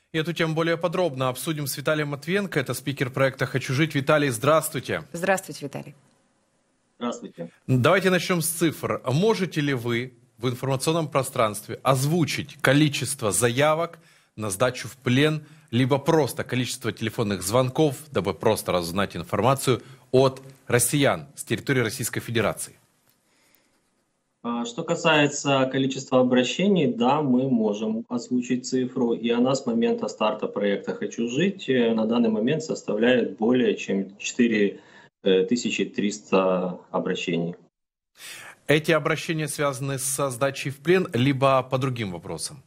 И эту тему более подробно обсудим с Виталием Матвиенко. Это спикер проекта «Хочу жить». Виталий, здравствуйте. Здравствуйте, Виталий. Здравствуйте. Давайте начнем с цифр. Можете ли вы в информационном пространстве озвучить количество заявок на сдачу в плен, либо просто количество телефонных звонков, дабы просто разузнать информацию от россиян с территории Российской Федерации? Что касается количества обращений, да, мы можем озвучить цифру, и она с момента старта проекта «Хочу жить» на данный момент составляет более чем 4300 обращений. Эти обращения связаны со сдачей в плен, либо по другим вопросам?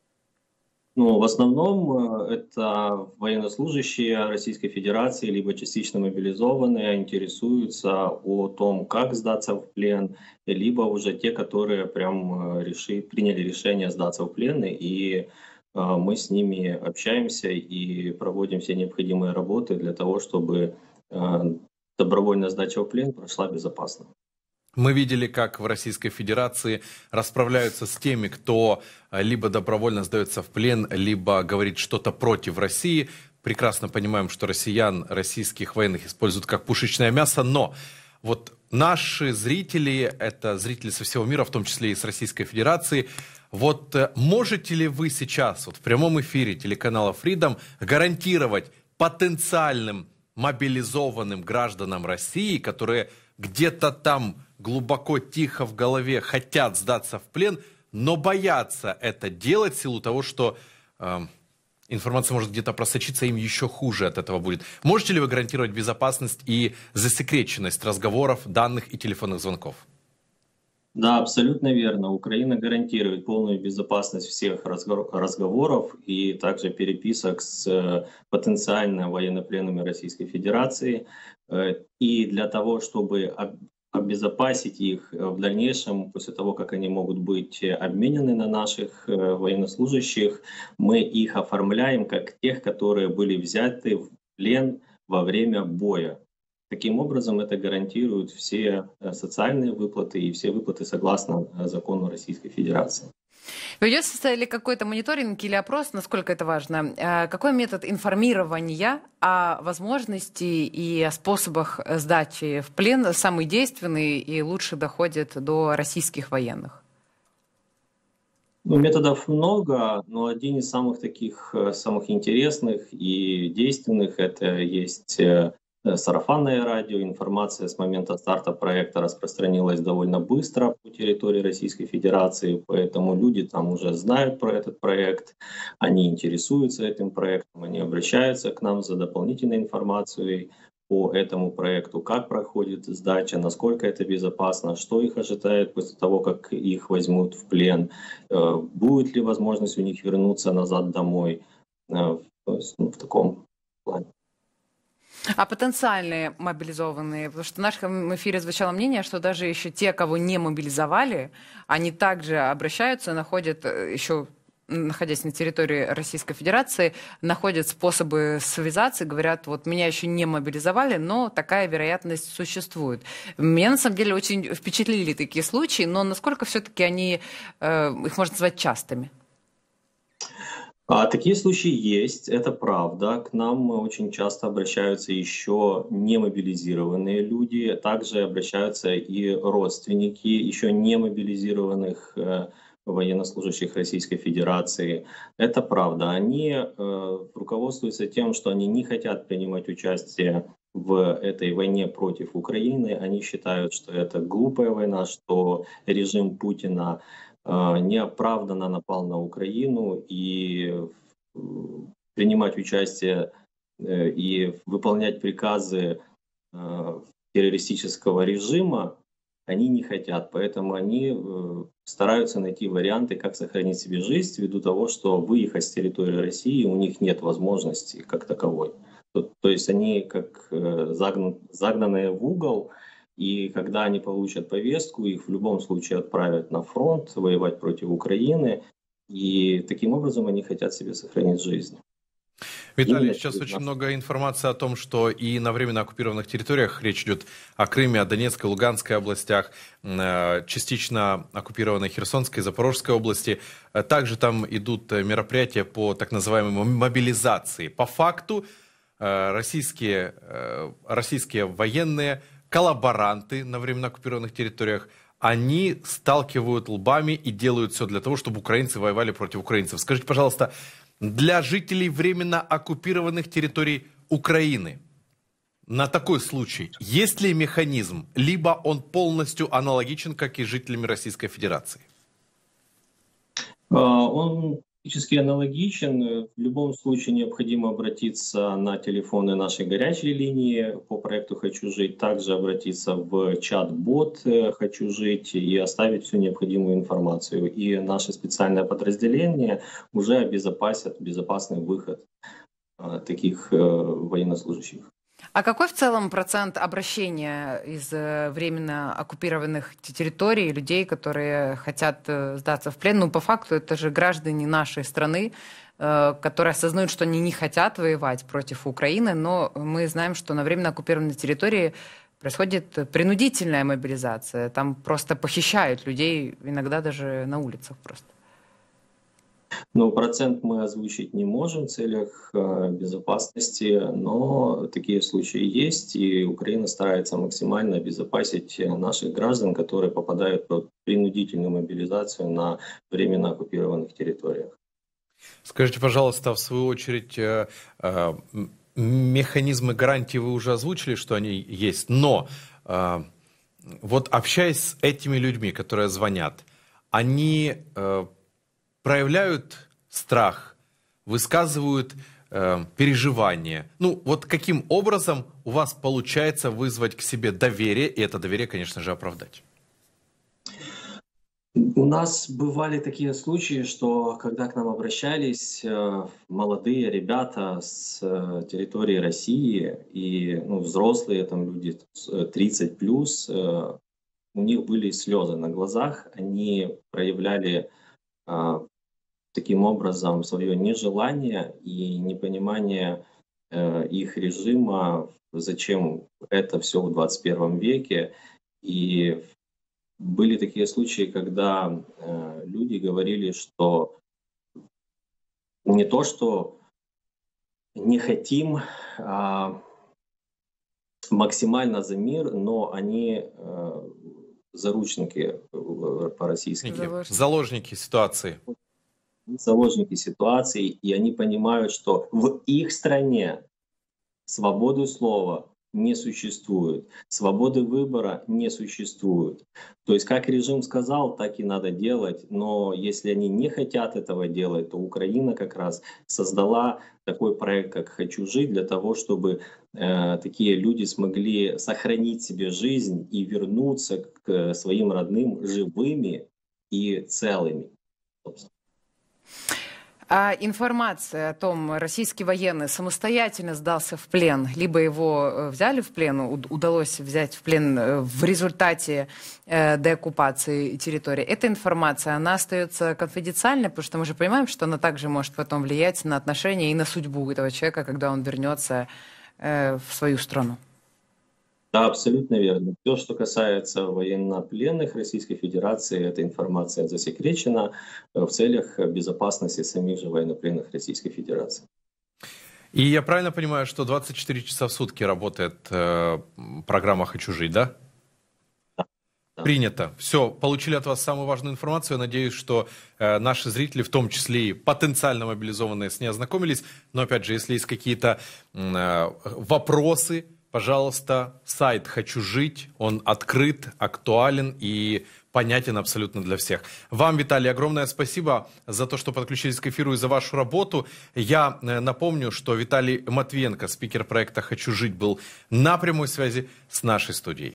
Ну, в основном это военнослужащие Российской Федерации, либо частично мобилизованные, интересуются о том, как сдаться в плен, либо уже те, которые прям приняли решение сдаться в плен, и мы с ними общаемся и проводим все необходимые работы для того, чтобы добровольная сдача в плен прошла безопасно. Мы видели, как в Российской Федерации расправляются с теми, кто либо добровольно сдается в плен, либо говорит что-то против России. Прекрасно понимаем, что российских военных используют как пушечное мясо, но вот наши зрители, это зрители со всего мира, в том числе и с Российской Федерации, вот можете ли вы сейчас вот в прямом эфире телеканала Freedom гарантировать потенциальным мобилизованным гражданам России, которые где-то там глубоко тихо в голове хотят сдаться в плен, но боятся это делать в силу того, что информация может где-то просочиться, им еще хуже от этого будет. Можете ли вы гарантировать безопасность и засекреченность разговоров, данных и телефонных звонков? Да, абсолютно верно. Украина гарантирует полную безопасность всех разговоров и также переписок с потенциально военнопленными Российской Федерации. И для того, чтобы обезопасить их в дальнейшем, после того, как они могут быть обменены на наших военнослужащих, мы их оформляем как тех, которые были взяты в плен во время боя. Таким образом, это гарантирует все социальные выплаты и все выплаты согласно закону Российской Федерации. Ведется ли какой-то мониторинг или опрос, насколько это важно? Какой метод информирования о возможности и о способах сдачи в плен самый действенный и лучше доходит до российских военных? Ну, методов много, но один из самых интересных и действенных это есть сарафанное радио. Информация с момента старта проекта распространилась довольно быстро по территории Российской Федерации, поэтому люди там уже знают про этот проект, они интересуются этим проектом, они обращаются к нам за дополнительной информацией по этому проекту, как проходит сдача, насколько это безопасно, что их ожидает после того, как их возьмут в плен, будет ли возможность у них вернуться назад домой, в таком плане. А потенциальные мобилизованные, потому что в нашем эфире звучало мнение, что даже еще те, кого не мобилизовали, они также обращаются, находят еще, находясь на территории Российской Федерации, находят способы связаться, говорят, вот меня еще не мобилизовали, но такая вероятность существует. Меня на самом деле очень впечатлили такие случаи, но насколько все-таки их можно назвать частыми? Такие случаи есть, это правда. К нам очень часто обращаются еще не мобилизированные люди, также обращаются и родственники еще не мобилизированных военнослужащих Российской Федерации. Это правда. Они руководствуются тем, что они не хотят принимать участие в этой войне против Украины. Они считают, что это глупая война, что режим Путина неоправданно напал на Украину, и принимать участие и выполнять приказы террористического режима они не хотят. Поэтому они стараются найти варианты, как сохранить себе жизнь, ввиду того, что выехать с территории России у них нет возможности как таковой. То есть они как загнанные в угол, и когда они получат повестку, их в любом случае отправят на фронт воевать против Украины, и таким образом они хотят себе сохранить жизнь. Виталий, сейчас очень много информации о том, что и на временно оккупированных территориях, речь идет о Крыме, о Донецкой, Луганской областях, частично оккупированной Херсонской, Запорожской области, также там идут мероприятия по так называемой мобилизации. По факту российские военные, коллаборанты на временно оккупированных территориях, они сталкивают лбами и делают все для того, чтобы украинцы воевали против украинцев. Скажите, пожалуйста, для жителей временно оккупированных территорий Украины на такой случай есть ли механизм, либо он полностью аналогичен, как и жителями Российской Федерации? Он практически аналогичен. В любом случае необходимо обратиться на телефоны нашей горячей линии по проекту «Хочу жить», также обратиться в чат-бот «Хочу жить» и оставить всю необходимую информацию. И наше специальное подразделение уже обезопасит безопасный выход таких военнослужащих. А какой в целом процент обращения из временно оккупированных территорий людей, которые хотят сдаться в плен? Ну, по факту, это же граждане нашей страны, которые осознают, что они не хотят воевать против Украины, но мы знаем, что на временно оккупированной территории происходит принудительная мобилизация. Там просто похищают людей, иногда даже на улицах просто. Ну, процент мы озвучить не можем в целях безопасности, но такие случаи есть, и Украина старается максимально обезопасить наших граждан, которые попадают под принудительную мобилизацию на временно оккупированных территориях. Скажите, пожалуйста, в свою очередь, механизмы гарантии вы уже озвучили, что они есть, но вот общаясь с этими людьми, которые звонят, они проявляют страх, высказывают переживания. Ну, вот каким образом у вас получается вызвать к себе доверие, и это доверие, конечно же, оправдать? У нас бывали такие случаи, что когда к нам обращались молодые ребята с территории России, и взрослые там люди 30+, у них были слезы на глазах, они проявляли таким образом свое нежелание и непонимание их режима, зачем это все в 21 веке. И были такие случаи, когда люди говорили, что не то, что не хотим максимально за мир, но они заручники по-российски. Заложники ситуации. Заложники ситуации, и они понимают, что в их стране свободы слова не существует, свободы выбора не существует. То есть как режим сказал, так и надо делать, но если они не хотят этого делать, то Украина как раз создала такой проект, как «Хочу жить», для того, чтобы такие люди смогли сохранить себе жизнь и вернуться к своим родным живыми и целыми. А информация о том, российский военный самостоятельно сдался в плен, либо его взяли в плен, удалось взять в плен в результате деоккупации территории, эта информация, она остается конфиденциальной, потому что мы же понимаем, что она также может потом влиять на отношения и на судьбу этого человека, когда он вернется в свою страну. Да, абсолютно верно. Все, что касается военнопленных Российской Федерации, эта информация засекречена в целях безопасности самих же военнопленных Российской Федерации. И я правильно понимаю, что 24 часа в сутки работает программа «Хочу жить», да? Да. Принято. Все, получили от вас самую важную информацию. Я надеюсь, что наши зрители, в том числе и потенциально мобилизованные, с ней ознакомились. Но опять же, если есть какие-то вопросы, пожалуйста, сайт «Хочу жить», он открыт, актуален и понятен абсолютно для всех. Вам, Виталий, огромное спасибо за то, что подключились к эфиру и за вашу работу. Я напомню, что Виталий Матвиенко, спикер проекта «Хочу жить», был на прямой связи с нашей студией.